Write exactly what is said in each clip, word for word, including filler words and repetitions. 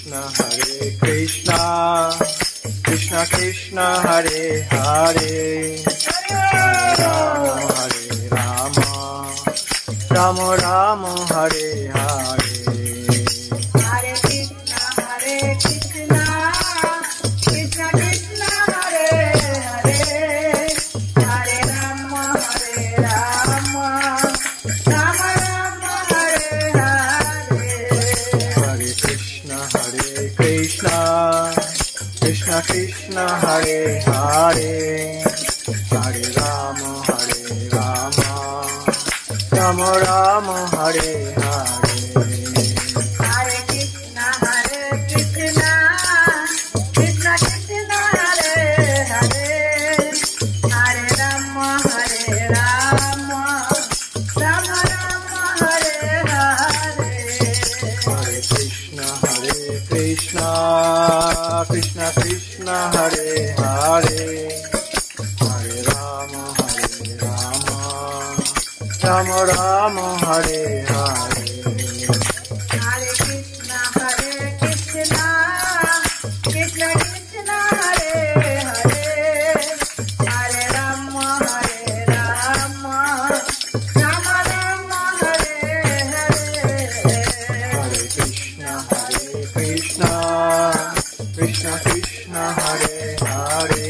Krishna, Hare Krishna, Krishna Krishna, Hare Hare, Hare Rama, Hare Rama, Rama Rama, Hare Hare. Hare Krishna, Hare Krishna, Krishna Krishna, Hare Hare, Hare Rama, Hare Rama, Rama Rama, Hare Hare. Hare Krishna, Hare Krishna, Krishna Krishna, Hare Hare, Hare Rama, Hare Rama, Rama Rama, Hare Hare. Hare Krishna, Hare Krishna, Krishna Krishna, Hare Hare, Hare Rama, Hare Rama, Rama Rama, Hare Hare. Hare Krishna, Hare Krishna, Krishna Krishna, Hare Hare, Hare Rama, Hare Rama, Rama Rama, Hare Hare. Hare Krishna, Hare Krishna, Krishna Krishna, Hare Hare, Hare Rama, Hare Rama, Rama Rama, Hare Hare. Hare Krishna, Hare Krishna, Krishna Krishna, Hare Hare,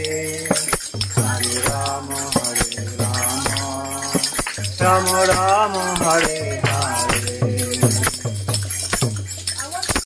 Hare Rama, Hare Rama, Rama Rama, Hare